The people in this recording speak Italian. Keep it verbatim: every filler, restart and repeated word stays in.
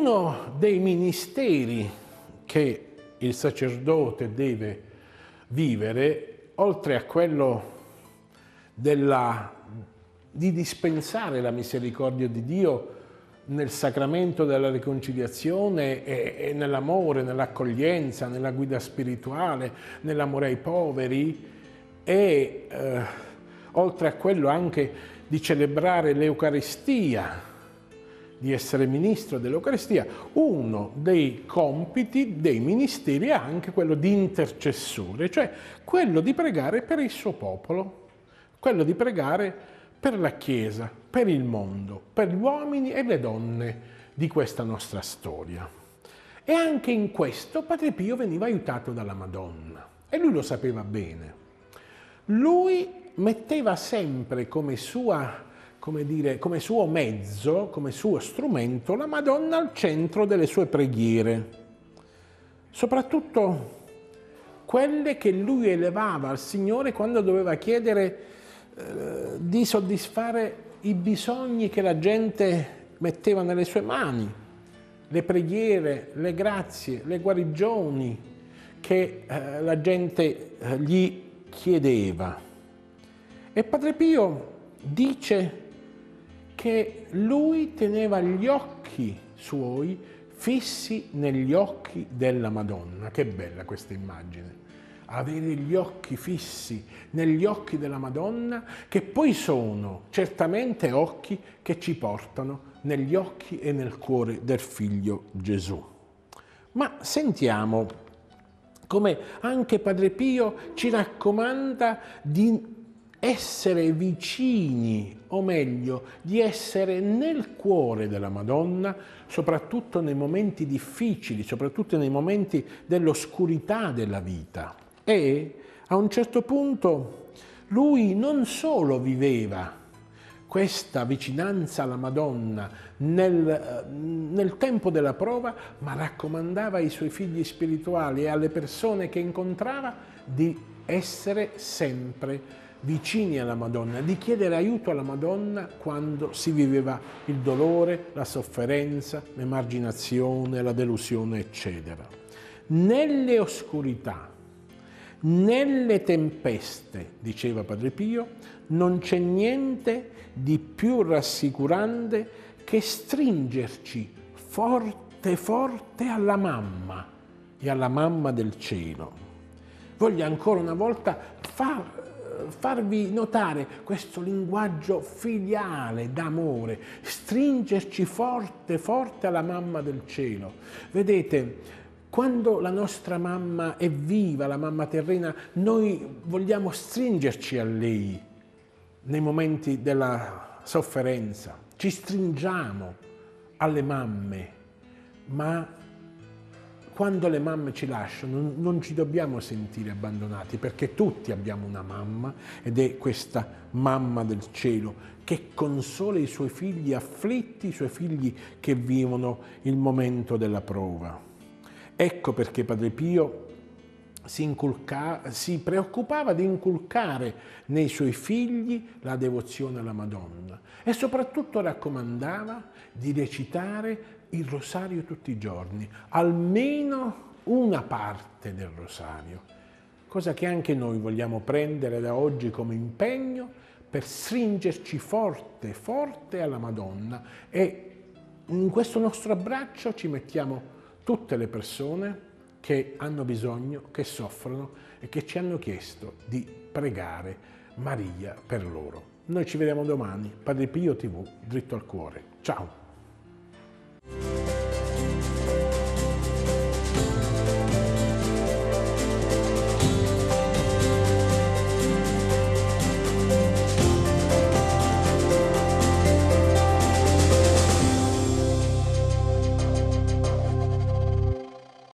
Uno dei ministeri che il sacerdote deve vivere, oltre a quello della, di dispensare la misericordia di Dio nel sacramento della riconciliazione e, e nell'amore, nell'accoglienza, nella guida spirituale, nell'amore ai poveri, e eh, oltre a quello anche di celebrare l'Eucaristia, di essere ministro dell'Eucaristia, uno dei compiti, dei ministeri è anche quello di intercessore, cioè quello di pregare per il suo popolo, quello di pregare per la Chiesa, per il mondo, per gli uomini e le donne di questa nostra storia. E anche in questo Padre Pio veniva aiutato dalla Madonna e lui lo sapeva bene. Lui metteva sempre come sua come dire, come suo mezzo, come suo strumento, la Madonna al centro delle sue preghiere, soprattutto quelle che lui elevava al Signore quando doveva chiedere eh, di soddisfare i bisogni che la gente metteva nelle sue mani, le preghiere, le grazie, le guarigioni che eh, la gente eh, gli chiedeva. E Padre Pio dice che lui teneva gli occhi suoi fissi negli occhi della Madonna. Che bella questa immagine, avere gli occhi fissi negli occhi della Madonna, che poi sono certamente occhi che ci portano negli occhi e nel cuore del Figlio Gesù. Ma sentiamo come anche Padre Pio ci raccomanda di essere vicini, o meglio, di essere nel cuore della Madonna, soprattutto nei momenti difficili, soprattutto nei momenti dell'oscurità della vita. E a un certo punto lui non solo viveva questa vicinanza alla Madonna nel, nel tempo della prova, ma raccomandava ai suoi figli spirituali e alle persone che incontrava di essere sempre vicini alla Madonna, di chiedere aiuto alla Madonna quando si viveva il dolore, la sofferenza, l'emarginazione, la delusione, eccetera. Nelle oscurità, nelle tempeste, diceva Padre Pio, non c'è niente di più rassicurante che stringerci forte forte alla mamma e alla mamma del cielo. Voglio ancora una volta far farvi notare questo linguaggio filiale d'amore, stringerci forte forte alla mamma del cielo. Vedete, quando la nostra mamma è viva, la mamma terrena, noi vogliamo stringerci a lei nei momenti della sofferenza, ci stringiamo alle mamme, ma quando le mamme ci lasciano non ci dobbiamo sentire abbandonati, perché tutti abbiamo una mamma, ed è questa mamma del cielo che consola i suoi figli afflitti, i suoi figli che vivono il momento della prova. Ecco perché Padre Pio si, inculca, si preoccupava di inculcare nei suoi figli la devozione alla Madonna e soprattutto raccomandava di recitare il rosario tutti i giorni, almeno una parte del rosario, cosa che anche noi vogliamo prendere da oggi come impegno per stringerci forte, forte alla Madonna, e in questo nostro abbraccio ci mettiamo tutte le persone che hanno bisogno, che soffrono e che ci hanno chiesto di pregare Maria per loro. Noi ci vediamo domani, Padre Pio tivù, dritto al cuore. Ciao!